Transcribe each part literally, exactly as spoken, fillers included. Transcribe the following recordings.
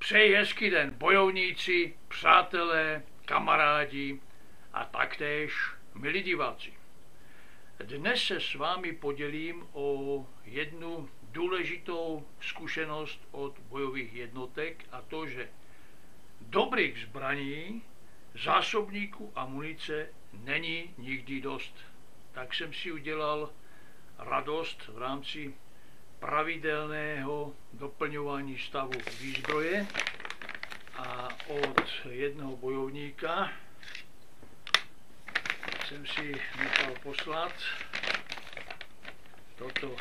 Přeji hezký den bojovníci, přátelé, kamarádi a taktéž milí diváci. Dnes se s vámi podělím o jednu důležitou zkušenost od bojových jednotek, a to, že dobrých zbraní, zásobníků a munice není nikdy dost. Tak jsem si udělal radost v rámci pravidelného doplňování stavu výzbroje a od jednoho bojovníka jsem si nechal poslat toto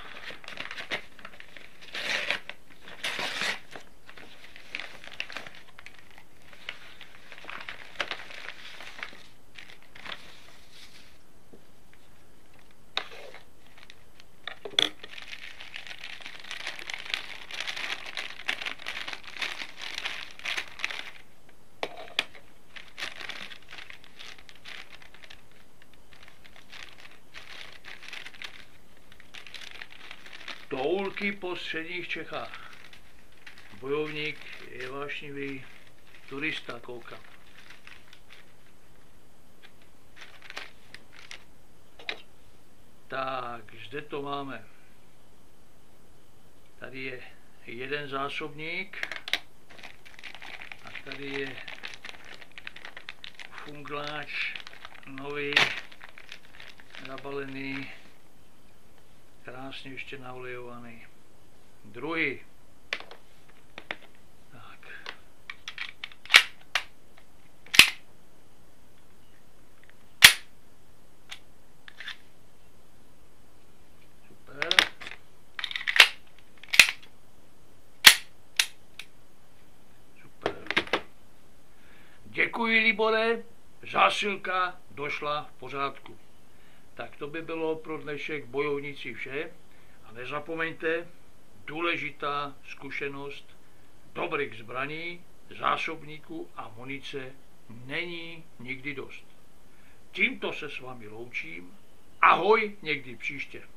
Toulky po středních Čechách. Bojovník je vášnivý turista, koukám. Tak, zde to máme. Tady je jeden zásobník a tady je fungláč nový, nabalený, krásně ještě naolejovaný. Druhý. Tak. Super. Super. Děkuji, Libore. Zásilka došla v pořádku. Tak to by bylo pro dnešek bojovníci vše. A nezapomeňte, důležitá zkušenost dobrých zbraní, zásobníků a munice není nikdy dost. Tímto se s vámi loučím. Ahoj, někdy příště.